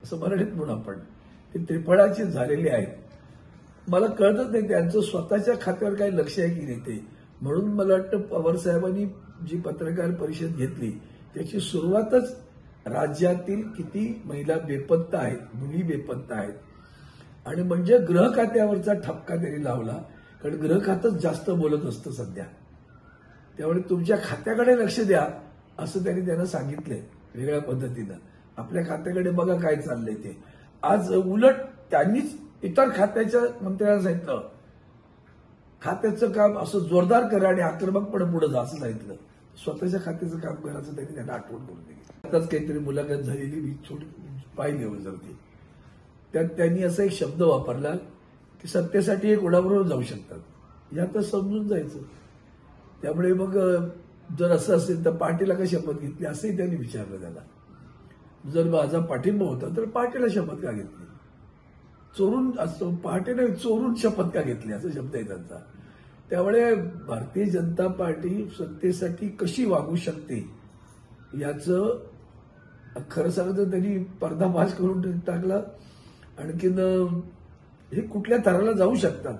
असं मराठीत म्हणून आपण ते त्रिफळाची झालेली आहेत. मला कळतच नाही त्यांचं स्वतःच्या खात्यावर काही लक्ष आहे की नाही ते. म्हणून मला वाटतं पवार साहेबांनी जी पत्रकार परिषद घेतली त्याची सुरुवातच राज्यातील किती महिला बेपत्ता आहेत, मुली बेपत्ता आहेत आणि म्हणजे गृह खात्यावरचा ठपका त्यांनी लावला. कारण गृह खातंच जास्त बोलत असतं सध्या, त्यामुळे तुमच्या खात्याकडे लक्ष द्या असं त्यांना सांगितलंय वेगळ्या पद्धतीनं. आपल्या खात्याकडे बघा काय चाललंय ते. आज उलट त्यांनीच इतर खात्याच्या मंत्र्यांना सांगितलं खात्याचं काम असं जोरदार करा आणि आक्रमकपणे पुढे जा असं सांगितलं. स्वतःच्या खात्याचं काम करायचं त्यांना आठवण करून दिली. आताच काहीतरी मुलाखत झालेली मी पाहिली होती, त्यात त्यांनी असा एक शब्द वापरला की सत्तेसाठी एक उडाबरोबर जाऊ शकतात, यातच समजून जायचं. त्यामुळे मग जर असं असेल तर पार्टीला का शपथ घेतली असंही त्यांनी विचारलं त्याला. जर माझा पाठिंबा होता तर पार्टीला शपथ का घेतली, चोरून असं पहाटेने चोरून शपथ का घेतली असा शब्द आहे त्यांचा. त्यामुळे भारतीय जनता पार्टी सत्तेसाठी कशी वागू शकते याचं खरं सांगतं त्यांनी पर्दाफाश करून टाकला. आणखीन हे कुठल्या थराला जाऊ शकतात.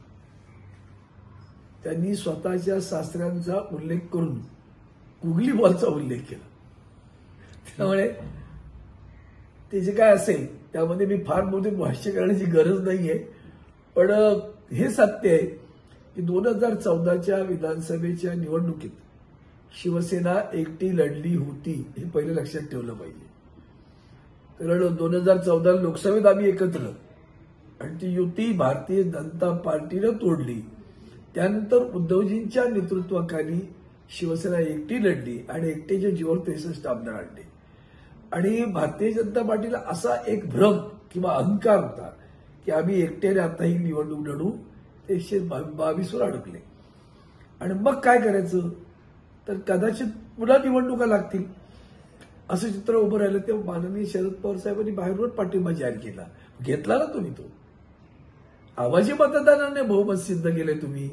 त्यांनी स्वतःच्या सासऱ्यांचा उल्लेख करून गुगली बॉलचा उल्लेख केला. त्यामुळे ते जे काय असेल त्यामध्ये मी फार मोठे भाष्य करण्याची गरज नाहीये. पण हे सत्य आहे की 2014च्या विधानसभेच्या निवडणुकीत शिवसेना एकटी लढली होती, हे पहिलं लक्षात ठेवलं पाहिजे. कारण 2014 लोकसभेत आम्ही एकत्र आणि ती युती भारतीय जनता पार्टीनं तोडली. त्यानंतर उद्धवजींच्या नेतृत्वाखाली शिवसेना एकटी लढली आणि एकट्याच्या जीवावर 63 आमदार आणले. आणि भारतीय जनता पार्टीला असा एक भ्रम किंवा अहंकार होता की आम्ही एकट्याने आता ही निवडणूक लढू, 122वर अडकले. आणि मग काय करायचं तर कदाचित पुन्हा निवडणुका लागतील असं चित्र उभं राहिलं. तेव्हा माननीय शरद पवार साहेबांनी बाहेरून पाठिंबा जाहीर केला. घेतला ना तुम्ही तो. आवाजी मतदानाने बहुमत सिद्ध केले तुम्ही.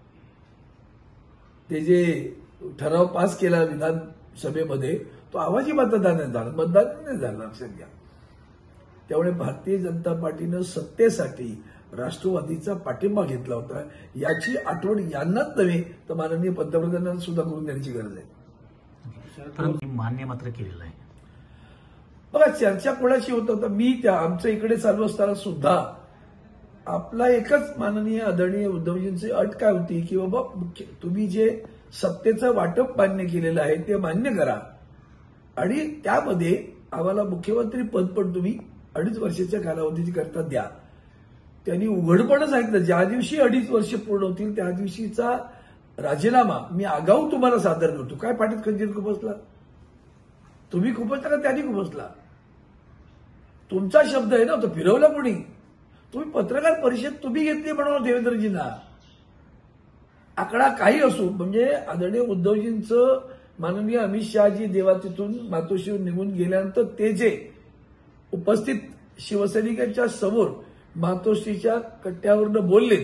ते जे ठराव पास केला विधानसभेमध्ये तो आवाजी मतदानाने झाला, मतदानाने झाला, लक्षात घ्या. त्यामुळे भारतीय जनता पार्टीनं सत्तेसाठी राष्ट्रवादीचा पाठिंबा घेतला होता याची आठवण यांनाच नव्हे तर माननीय पंतप्रधानांना सुद्धा करून देण्याची गरज आहे. मान्य मात्र केलेलं आहे. बघा चर्चा कोणाशी होत होता, मी त्या आमच्या इकडे चालू असताना सुद्धा आपला एकच माननीय आदरणीय उद्धवजींची अट काय होती की बाबा तुम्ही जे सत्तेचं वाटप मान्य केलेलं आहे ते मान्य करा आणि त्यामध्ये आम्हाला मुख्यमंत्री पद पण तुम्ही 2.5 वर्षाच्या कालावधीची करता द्या. त्यांनी उघडपणे सांगितलं ज्या दिवशी 2.5 वर्ष पूर्ण होतील त्या दिवशीचा राजीनामा मी आगाऊ तुम्हाला सादर करतो. काय पाठीत खंजीर खुपसला? तुम्ही खुपसला का त्यांनी खुपसला? तुमचा शब्द आहे ना, तो फिरवला कोणी? तुम्ही पत्रकार परिषद तुम्ही घेतली म्हणून देवेंद्रजींना. आकडा काही असो म्हणजे आदरणीय उद्धवजींचं माननीय अमित शहाजी देवातीतून मातोश्रीवर निघून गेल्यानंतर ते जे उपस्थित शिवसैनिकांच्या समोर मातोश्रीच्या कट्ट्यावरनं बोलले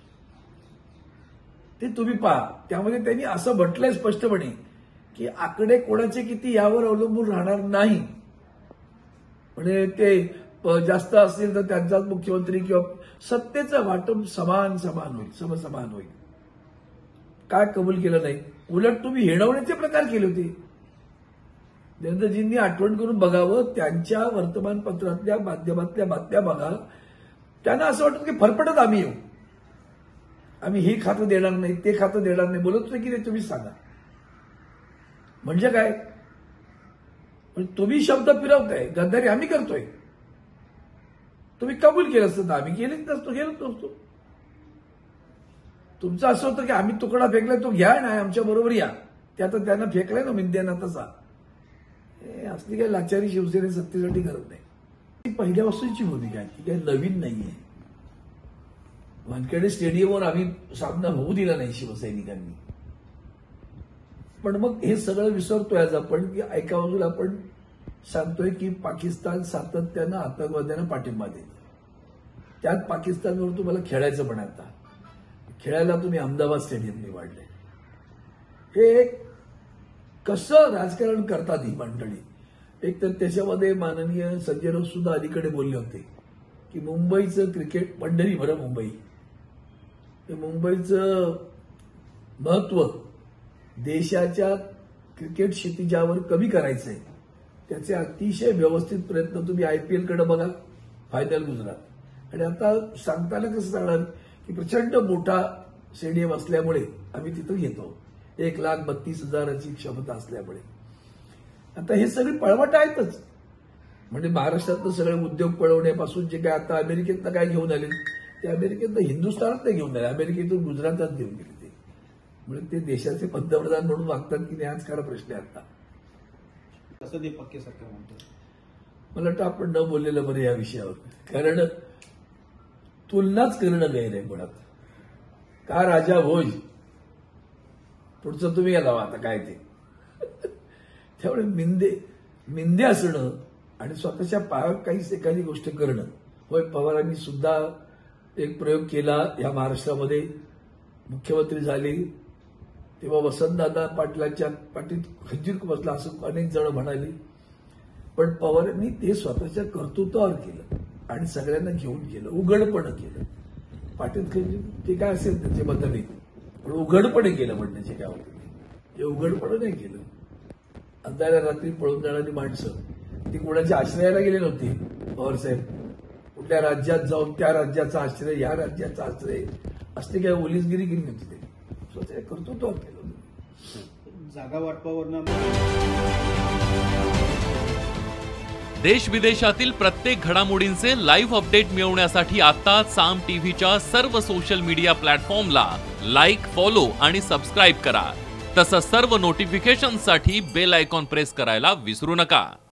ते तुम्ही पहा. त्यामध्ये त्यांनी असं म्हटलंय स्पष्टपणे की आकडे कोणाचे किती यावर अवलंबून राहणार नाही. म्हणजे ते जास्त असतील तर त्यांचाच मुख्यमंत्री किंवा सत्तेचं वाटप समान होईल, समसमान होईल. काय कबूल केलं नाही, उलट तुम्ही हेडवण्याचे प्रकार केले होते. देवेंद्रजींनी आठवण करून बघावं, त्यांच्या वर्तमानपत्रातल्या माध्यमातल्या बातम्या बघा. त्यांना असं वाटतं की फरफटत आम्ही येऊ, आम्ही हे खातं देणार नाही ते खातं देणार नाही बोलत नाही की नाही तुम्ही सांगा. म्हणजे काय, तुम्ही शब्द फिरवताय, गद्दारी आम्ही करतोय. तुम्ही कबूल केलं असतं तर आम्ही गेलेच नसतो, गेलोच नसतो. तुमचं असं होतं की आम्ही तुकडा फेकलाय तो घ्या नाही आमच्या बरोबर या. ते आता त्यांना फेकलाय ना मिंद्याना तसा. असली काही लाचारी शिवसेने सत्तेसाठी करत नाही. ती पहिल्यापासूनची भूमिका आहे, ती काही नवीन नाहीये. वानखेडे स्टेडियमवर आम्ही सामना होऊ दिला नाही शिवसैनिकांनी. पण मग हे सगळं विसरतोय आज आपण की एका बाजूला आपण सांगतोय की पाकिस्तान सातत्यानं आतंकवाद्यांना पाठिंबा देते, त्यात पाकिस्तानवर तुम्हाला खेळायचं पण आता खेळायला तुम्ही अहमदाबाद स्टेडियम निवडले. हे कसं राजकारण करतात ही मंडळी. एक तर त्याच्यामध्ये माननीय संजय राऊत सुद्धा अलीकडे बोलले होते की मुंबईचं क्रिकेट पंढरी भरं मुंबई, हे मुंबईचं महत्व देशाच्या क्रिकेट क्षितिजावर कमी करायचंय, त्याचे अतिशय व्यवस्थित प्रयत्न तुम्ही IPL कडे बघा, फायनल गुजरात. आणि आता सांगताना कसं सांगणार की प्रचंड मोठा स्टेडियम असल्यामुळे आम्ही तिथं घेतो, 1,32,000ची क्षमता असल्यामुळे. आता हे सगळे पळवट आहेतच, म्हणजे महाराष्ट्रातलं सगळे उद्योग पळवण्यापासून जे काय आता अमेरिकेतनं काय घेऊन आले ते अमेरिकेतनं हिंदुस्थानात नाही घेऊन आले, अमेरिकेतून गुजरातात घेऊन गेले ते. म्हणजे ते देशाचे पंतप्रधान म्हणून वागतात की नाही हाच खरा प्रश्न आहे आता. कसं दीपक केसरकर म्हणतो, मला वाटतं आपण न बोललेलं बरं या विषयावर, कारण तुलनाच करणं गैर आहे मुळात. का राजा भोज, पुढचं तुम्ही या लावा आता काय ते. त्यामुळे मिंदे असणं आणि स्वतःच्या पायावर काहीच एखादी गोष्ट करणं. होय, पवारांनी सुद्धा एक प्रयोग केला या महाराष्ट्रामध्ये, मुख्यमंत्री झाले तेव्हा वसंतदादा पाटलांच्या पाठीत खंजीर बसला असं अनेक जण म्हणाले, पण पवारांनी ते स्वतःच्या कर्तृत्वावर केलं आणि सगळ्यांना घेऊन गेलं, उघडपणे केलं. पाटील खंजीर ते काय असेल त्याचे मतभेद, पण उघडपणे केलं म्हणण्याचे काय होतं ते उघडपणे नाही केलं. अंधाऱ्या रात्री पळून जाणारी माणसं ती कोणाच्या आश्रयाला गेले नव्हती. पवारसाहेब कुठल्या राज्यात जाऊन त्या राज्याचा आश्रय, ह्या राज्याचा आश्रय असते काय ओलीसगिरी केली नव्हती, ते स्वतःच्या कर्तृत्वावर केलं होतं. जागा वाटपावरनं देश विदेशातील प्रत्येक घडामोडींचे लाईव्ह अपडेट मिळवण्यासाठी आता साम टीव्हीच्या सर्व सोशल मीडिया प्लॅटफॉर्मला लाईक, फॉलो आणि सबस्क्राईब करा. तसंच सर्व नोटिफिकेशनसाठी बेल आयकॉन प्रेस करायला विसरू नका.